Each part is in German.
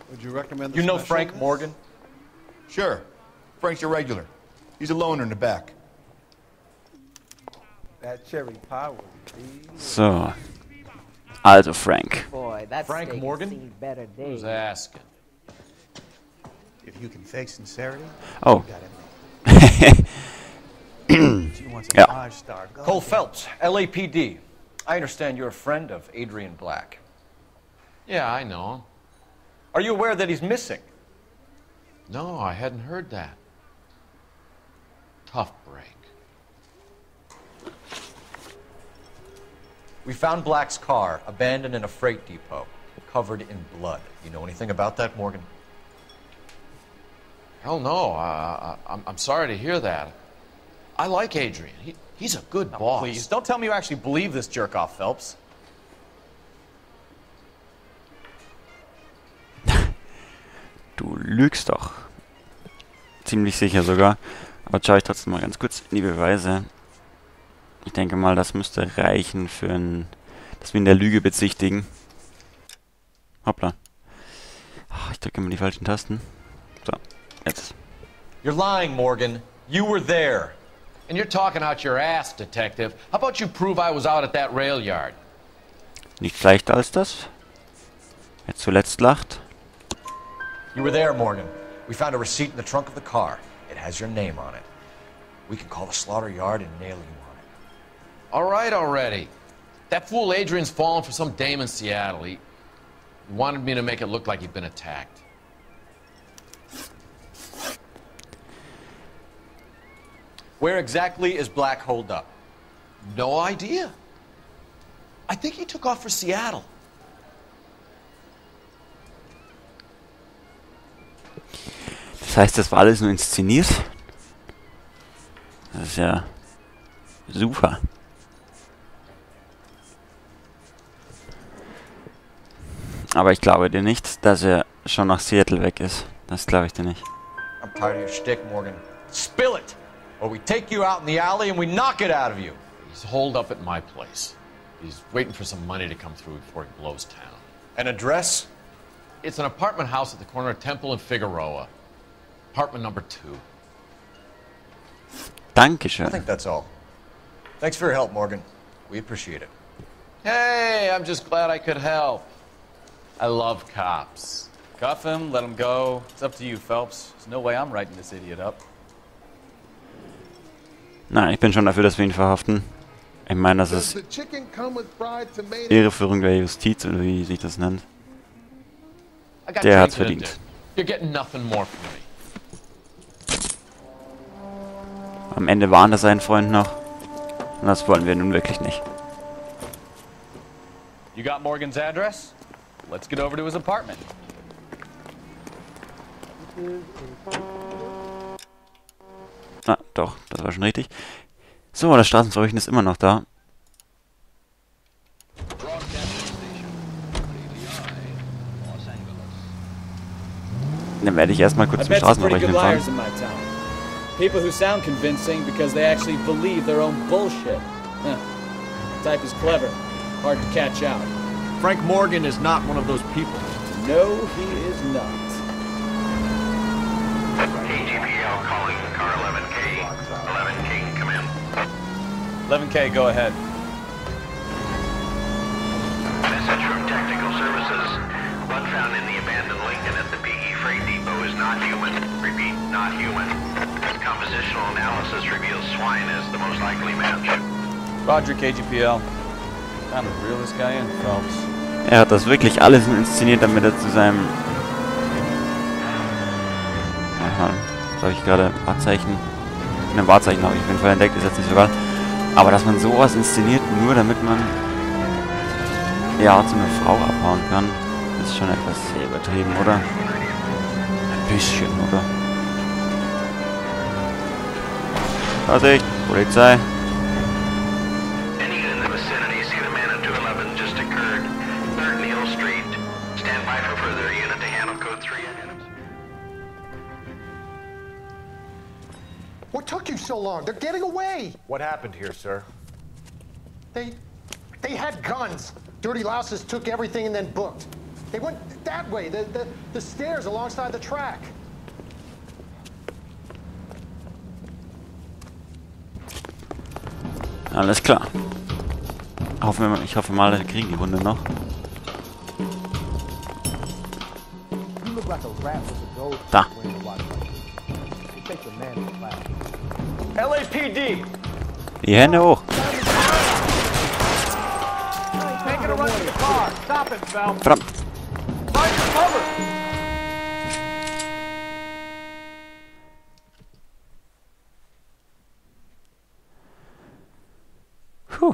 Would you recommend the You know special Frank list? Morgan? Sure. Frank's a regular. He's a loner in the back. That cherry pie was So. Also Frank. Boy, that Frank steak Morgan? has seen better days. Who's asking? If you can fake sincerity, Oh. you got everything. She wants a Yeah. 5-star. Go Cole ahead. Phelps, LAPD. I understand you're a friend of Adrian Black. Yeah, I know him. Are you aware that he's missing? No, I hadn't heard that. Tough break. We found Black's car abandoned in a freight depot, covered in blood. You know anything about that, Morgan? Hell no. I'm sorry to hear that. I like Adrian. He's a good boss. Please, don't tell me you actually believe this jerk-off, Phelps. Du lügst doch. Ziemlich sicher sogar. Aber schaue ich trotzdem mal ganz kurz in die Beweise. Ich denke mal, das müsste reichen für ein... dass wir in der Lüge bezichtigen. Hoppla. Ach, ich drücke immer die falschen Tasten. So, jetzt. You're lying, Morgan. You were there. And you're talking out your ass, detective. How about you prove I was out at that rail yard? Nicht leichter als das. Wer zuletzt lacht. You were there, Morgan. We found a receipt in the trunk of the car. It has your name on it. We can call the slaughter yard and nail you on it. All right already. That fool Adrian's fallen for some dame in Seattle. He wanted me to make it look like he'd been attacked. Where exactly is Black holed up? No idea. I think he took off for Seattle. Das heißt, das war alles nur inszeniert? Das ist ja super. Aber ich glaube dir nicht, dass er schon nach Seattle weg ist. Das glaube ich dir nicht. I'm tired of your shtick, Morgan. Spill it! Or we take you out in the alley and we knock it out of you. He's holed up at my place. He's waiting for some money to come through before he blows town. An address? It's an apartment house at the corner of Temple and Figueroa. Apartment number 2. I Dankeschön. think that's all. Thanks for your help, Morgan. We appreciate it. Hey, I'm just glad I could help. I love cops. Cuff him, let him go. It's up to you, Phelps. There's no way I'm writing this idiot up. Nein, ich bin schon dafür, dass wir ihn verhaften. Ich meine, das ist Irreführung der Justiz, oder wie sich das nennt. I got Der hat's taken into. verdient. You're getting nothing more from me. Am Ende warnt er seinen Freund noch. Und das wollen wir nun wirklich nicht. You got Morgan's address? Let's get over to his apartment. Ah, doch, das war schon richtig. So, das Straßenverbrechen ist immer noch da. Dann werde ich erstmal kurz I zum met some pretty Straßenverbrechen good fahren. liars in my town. People who sound convincing because they actually believe their own bullshit. Huh. Type is clever, hard to catch out. Frank Morgan is not one of those people. No, he is not. KGPL calling car 11K. 11K, come in. 11K, go ahead. Message from Technical Services. Blood found in the abandoned Lincoln at the PE Freight Depot is not human. Repeat, not human. Compositional analysis reveals swine as the most likely match. Roger, KGPL. Time to reel this guy in, Phelps. Er hat das wirklich alles nur inszeniert, damit er zu seinem... Aha, das habe ich gerade Wahrzeichen... Ein Wahrzeichen habe ich auf jeden Fall entdeckt, ist jetzt nicht so geil. Aber dass man sowas inszeniert, nur damit man... Ja, zu einer Frau abhauen kann, ist schon etwas sehr übertrieben, oder? Ein bisschen, oder? Vorsicht, Polizei! Any in the vicinity, see the man at 211 just occurred. 3rd Neal Street. Stand by for further unit to handle code 3 ahead. What took you so long? They're getting away. What happened here, sir? They had guns. Dirty louses took everything and then booked. They went that way, the stairs alongside the track. Alles klar. Ich hoffe mal, wir kriegen die Runde noch. Da. LAPD! Die Hände hoch. Verdammt. Puh.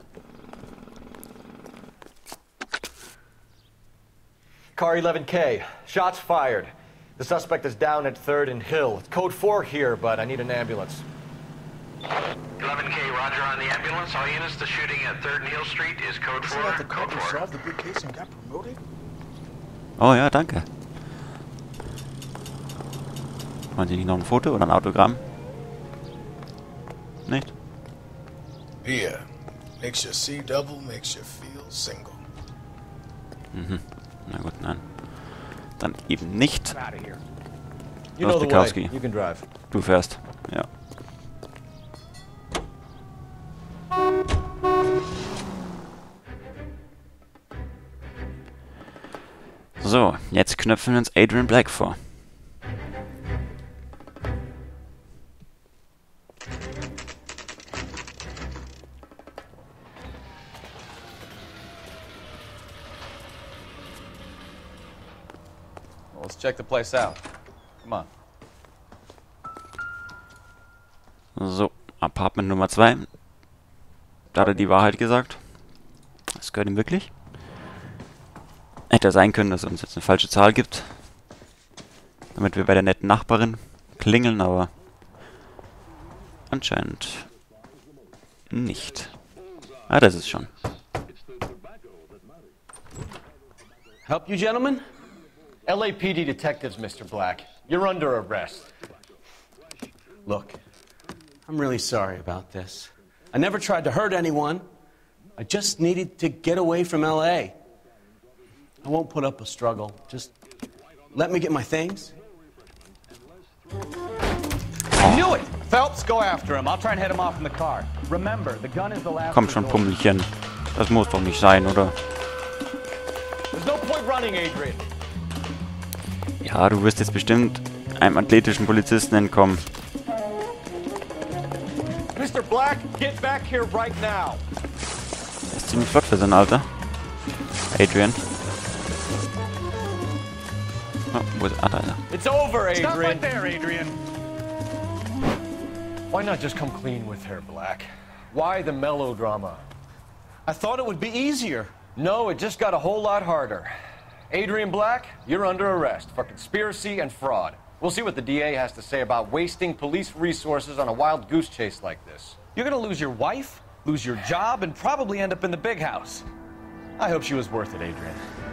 Car 11K. Shots fired. The suspect is down at 3rd and Hill. It's code 4 here, but I need an ambulance. 11K, roger on the ambulance. All units, the shooting at 3rd and Hill Street is code 4. Isn't that the Code cop who 4. solved the big case and got promoted? Oh ja, danke. Wollen Sie nicht noch ein Foto oder ein Autogramm? Nicht? Yeah. Makes you see double, makes you feel single. Mhm. Na gut, nein. Dann eben nicht. You know the way. Bukowski. You can drive. Du fährst. Ja. So, jetzt knöpfen wir uns Adrian Black vor. Well, let's check the place out. Come on. So, Apartment Nummer 2. Da hat er die Wahrheit gesagt. Das gehört ihm wirklich. Hätte sein können, dass er uns jetzt eine falsche Zahl gibt. Damit wir bei der netten Nachbarin klingeln, aber anscheinend nicht. Ah, das ist schon. Help you, gentlemen? LAPD detectives, Mr. Black. You're under arrest. Look, I'm really sorry about this. I never tried to hurt anyone. I just needed to get away from LA. I won't put up a struggle. Just let me get my things. I knew it! Phelps, go after him. I'll try and head him off in the car. Remember, the gun is the last. Komm schon, Pummelchen. Das muss doch nicht sein, oder? There's no point running, Adrian. Ja, du wirst jetzt bestimmt einem athletischen Polizisten entkommen. Mr. Black, get back here right now. Er ist ziemlich flott für sein Alter. Adrian. Oh, wo ist er? Ah, da ist er. It's over, Adrian. Stop right there, Adrian. Why not just come clean with her, Black? Why the melodrama? I thought it would be easier. No, it just got a whole lot harder. Adrian Black, you're under arrest for conspiracy and fraud. We'll see what the DA has to say about wasting police resources on a wild goose chase like this. You're gonna lose your wife, lose your job, and probably end up in the big house. I hope she was worth it, Adrian.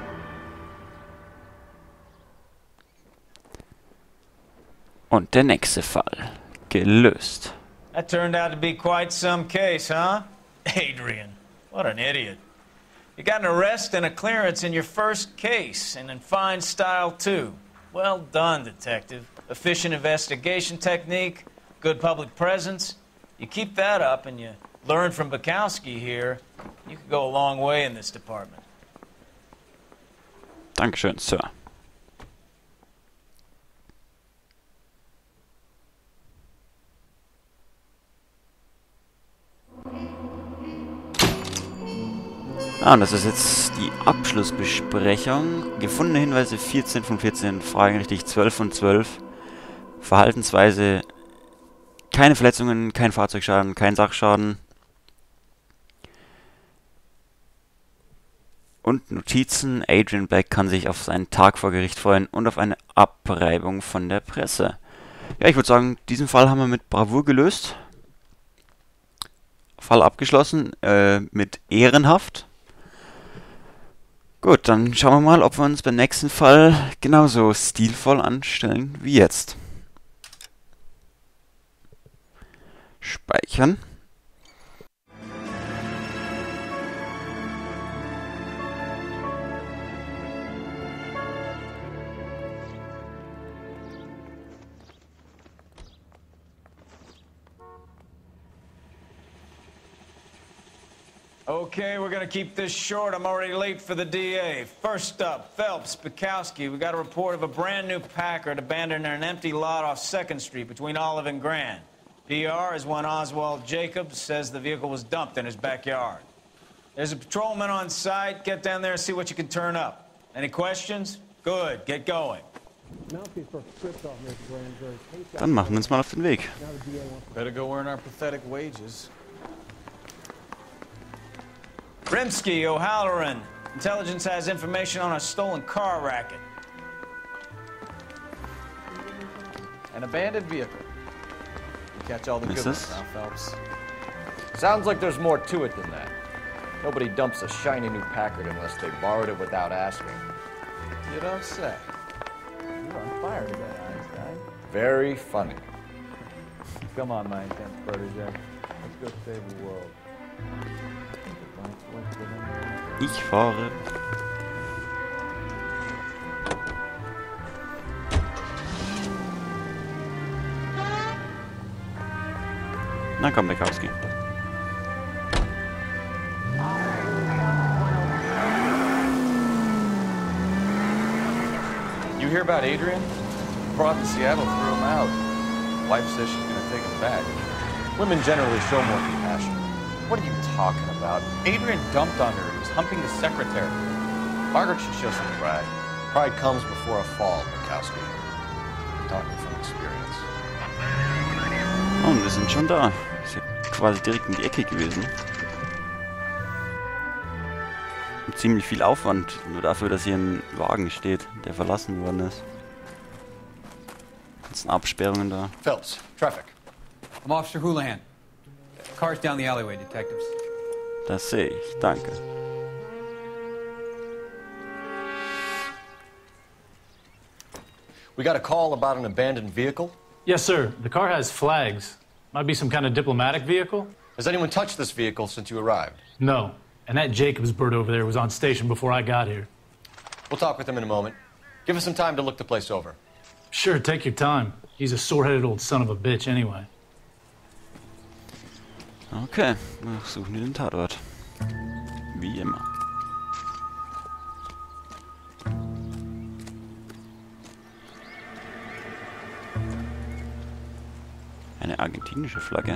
Und der nächste Fall. Gelöst. That turned out to be quite some case, huh? Adrian, what an idiot. You got an arrest and a clearance in your first case, and in fine style, too. Well done, detective. Efficient investigation technique, good public presence. You keep that up and you learn from Bukowski here, you could go a long way in this department. Dankeschön, Sir. Ah, und das ist jetzt die Abschlussbesprechung. Gefundene Hinweise 14 von 14, Fragen richtig 12 von 12. Verhaltensweise keine Verletzungen, kein Fahrzeugschaden, kein Sachschaden. Und Notizen, Adrian Black kann sich auf seinen Tag vor Gericht freuen und auf eine Abreibung von der Presse. Ja, ich würde sagen, diesen Fall haben wir mit Bravour gelöst. Fall abgeschlossen, mit ehrenhaft. Gut, dann schauen wir mal, ob wir uns beim nächsten Fall genauso stilvoll anstellen wie jetzt. Speichern. Okay, we're gonna keep this short. I'm already late for the DA. First up, Phelps, Bukowski. We got a report of a brand new Packard abandoned in an empty lot off 2nd Street between Olive and Grand. PR is one Oswald Jacobs says the vehicle was dumped in his backyard. There's a patrolman on site. Get down there and see what you can turn up. Any questions? Good, get going. Dann machen wir uns mal auf den Weg. Better go earn our pathetic wages. Rimsky, O'Halloran. Intelligence has information on a stolen car racket. An abandoned vehicle. You catch all the good ones now, Phelps. Sounds like there's more to it than that. Nobody dumps a shiny new Packard unless they borrowed it without asking. You don't say. You're on fire today, Einstein. Very funny. Come on, my intense protege. Let's go save the world. Ich fahre. Na komm, Bukowski. You hear about Adrian? Brought to Seattle, threw him out. Wife says she's gonna take him back. Women generally show more compassion. What are you talking about? Adrian dumped on her. He was humping the secretary. Margaret should show some pride. Pride comes before a fall, Bukowski. Talking from experience. Oh, und wir sind schon da. Ist ja quasi direkt um die Ecke gewesen. Und ziemlich viel Aufwand, nur dafür, dass hier ein Wagen steht, der verlassen worden ist. Ganzen Absperrungen da. Phelps, traffic. I'm Officer Houlihan. Car's down the alleyway, detectives. Das sehe ich, danke. We got a call about an abandoned vehicle. Yes, sir. The car has flags. Might be some kind of diplomatic vehicle. Has anyone touched this vehicle since you arrived? No. And that Jacobs bird over there was on station before I got here. We'll talk with him in a moment. Give us some time to look the place over. Sure, take your time. He's a sore-headed old son of a bitch anyway. Okay, wir suchen den Tatort. Wie immer. Eine argentinische Flagge.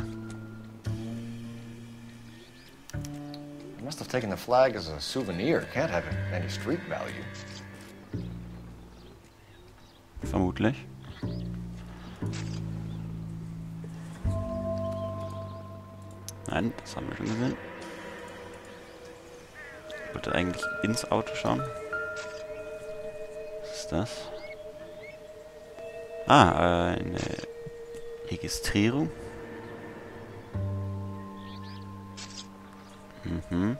I must have taken the flag as a souvenir. Can't have any street value. Vermutlich. Nein, das haben wir schon gesehen. Ich wollte eigentlich ins Auto schauen. Was ist das? Ah, eine Registrierung. Mhm.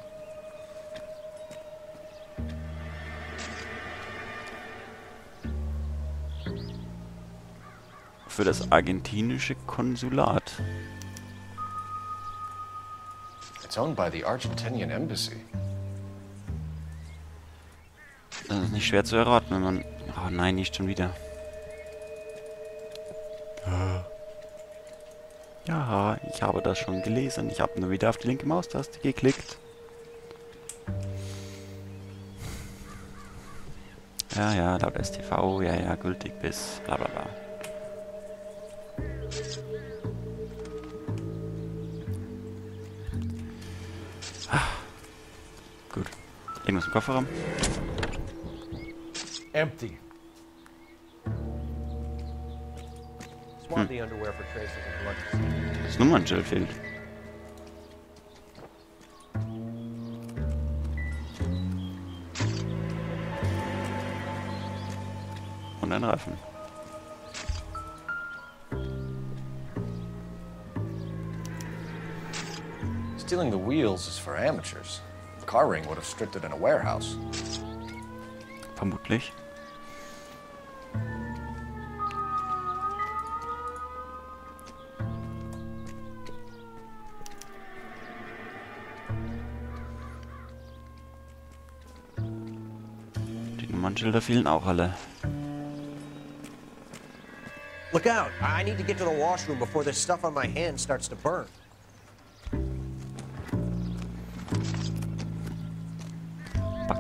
Für das argentinische Konsulat. It's owned by the Argentinian Embassy. Das ist nicht schwer zu erraten, wenn man... Oh nein, nicht schon wieder. Ja, ich habe das schon gelesen. Ich habe nur wieder auf die linke Maustaste geklickt. Ja, ja, laut STV, ja, ja, gültig bis bla bla bla. Gut. Irgendwas im Kofferraum? Empty. Das Nummernschild fehlt. Und ein Reifen. Stealing the wheels is for amateurs. Car ring would have stripped it in a warehouse. Vermutlich. Die Nummernschilder fehlen auch alle. Look out! I need to get to the washroom before this stuff on my hand starts to burn.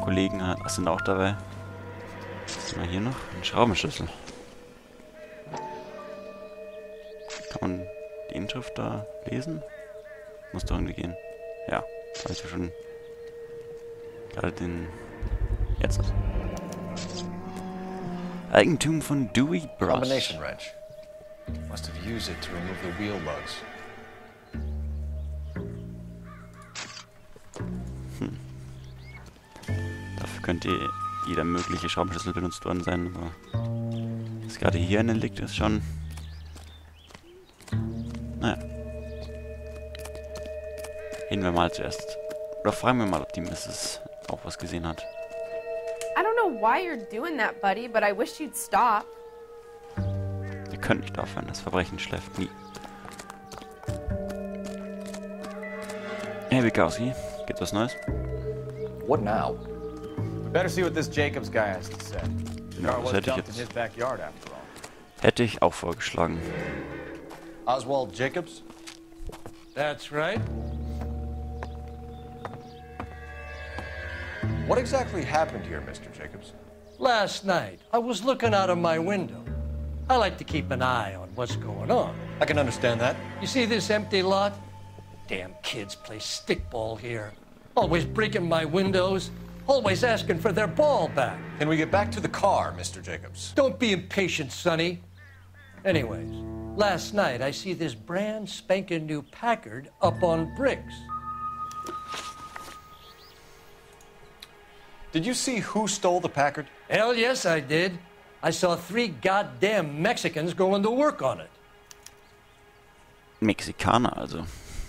Kollegen sind auch dabei. Was haben wir hier noch? Ein Schraubenschlüssel. Kann man die Inschrift da lesen? Muss doch irgendwie gehen. Ja, habe ich ja schon gerade den... Jetzt. Eigentum von Dewey Bros. Combination wrench. Must have used it to remove the wheel lugs. Dafür könnte jeder mögliche Schraubenschlüssel benutzt worden sein, aber dass gerade hier eine liegt, ist schon... Naja. Gehen wir mal zuerst. Oder fragen wir mal, ob die Mrs. auch was gesehen hat. I don't know why you're doing that, buddy, but I wish you'd stop. Wir können nicht aufhören, das Verbrechen schläft nie. Hey, Wikowski, gibt's was Neues? What now? We better see what this Jacobs guy has to say. The Ja, car das was hätte ich dumped in his jetzt... backyard after all. Hätte ich auch vorgeschlagen. Oswald Jacobs? That's right. What exactly happened here, Mr. Jacobs? Last night, I was looking out of my window. I like to keep an eye on what's going on. I can understand that. You see this empty lot? Damn kids play stickball here. Always breaking my windows. Always asking for their ball back. Can we get back to the car, Mr. Jacobs? Don't be impatient, Sonny. Anyways, last night I see this brand spanking new Packard up on bricks. Did you see who stole the Packard? Hell yes, I did. I saw 3 goddamn Mexicans going to work on it. Mexikaner also.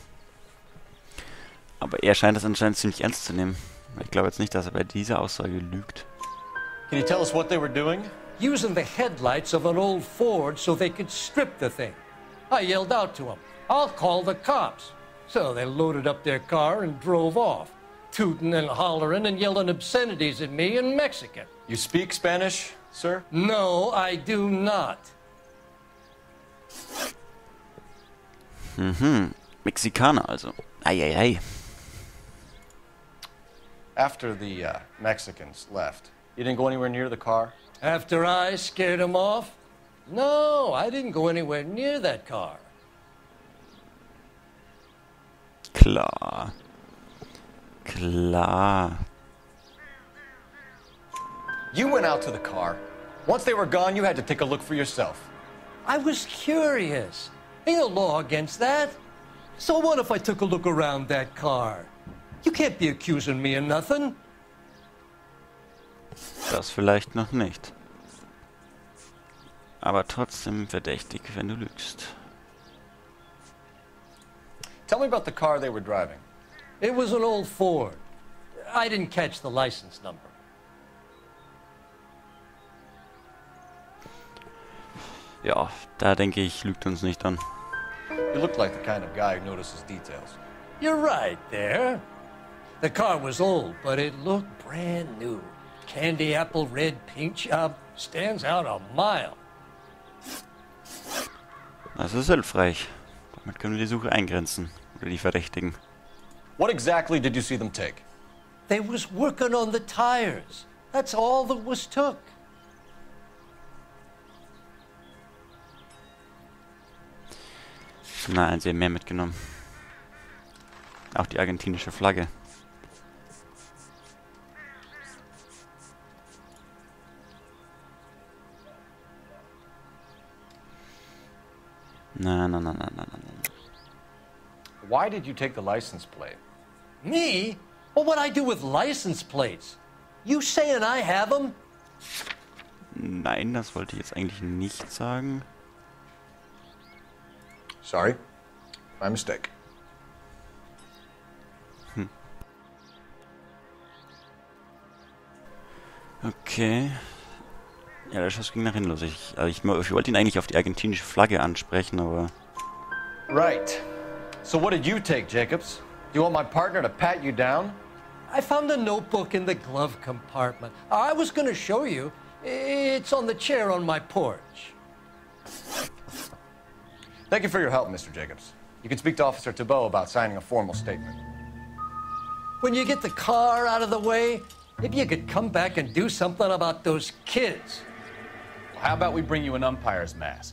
Aber er scheint es anscheinend ziemlich ernst zu nehmen. Ich glaube jetzt nicht, dass er bei dieser Aussage lügt. Can you tell us what they were doing? Using the headlights of an old Ford so they could strip the thing. I yelled out to them, "I'll call the cops." So they loaded up their car and drove off, tooting and hollering and yelling obscenities at me in Mexican. You speak Spanish, sir? No, I do not. Mexikaner also. Eieiei. After the Mexicans left, you didn't go anywhere near the car? After I scared them off? No, I didn't go anywhere near that car. Klar. Klar. You went out to the car. Once they were gone, you had to take a look for yourself. I was curious. Ain't no law against that. So what if I took a look around that car? You can't be accusing me of nothing. Das vielleicht noch nicht. Aber trotzdem verdächtig, wenn du lügst. Tell me about the car they were driving. It was an old Ford. I didn't catch the license number. Ja, da denke ich, lügt uns nicht an. You look like the kind of guy who notices details. You're right there. The car was old, but it looked brand new. Candy apple red paint job stands out a mile. Das ist hilfreich. Damit können wir die Suche eingrenzen. Oder die Verdächtigen. What exactly did you see them take? They was working on the tires. That's all that was took. Nein, sie haben mehr mitgenommen. Auch die argentinische Flagge. Na. Why did you take the license plate? Me? Well, what'd I do with license plates? You saying I have them? Nein, das wollte ich jetzt eigentlich nicht sagen. Sorry. My mistake. Okay. Ja, der Schuss ging nach hinten los. Ich wollte ihn eigentlich auf die argentinische Flagge ansprechen, aber... Right. So what did you take, Jacobs? You want my partner to pat you down? I found a notebook in the glove compartment. I was going to show you. It's on the chair on my porch. Thank you for your help, Mr. Jacobs. You can speak to Officer Thibault about signing a formal statement. When you get the car out of the way, Maybe you could come back and do something about those kids. How about we bring you an umpire's mask?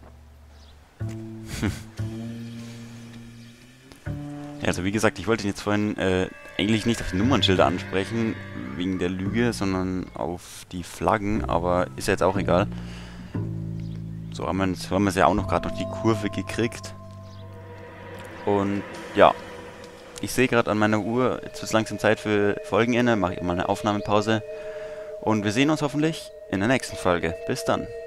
Ja, also wie gesagt, ich wollte ihn jetzt vorhin eigentlich nicht auf die Nummernschilder ansprechen, wegen der Lüge, sondern auf die Flaggen, aber ist ja jetzt auch egal. So haben wir es ja auch noch gerade noch die Kurve gekriegt. Und ja, ich sehe gerade an meiner Uhr, jetzt wird es langsam Zeit für Folgenende, mache ich mal eine Aufnahmepause. Und wir sehen uns hoffentlich in der nächsten Folge. Bis dann.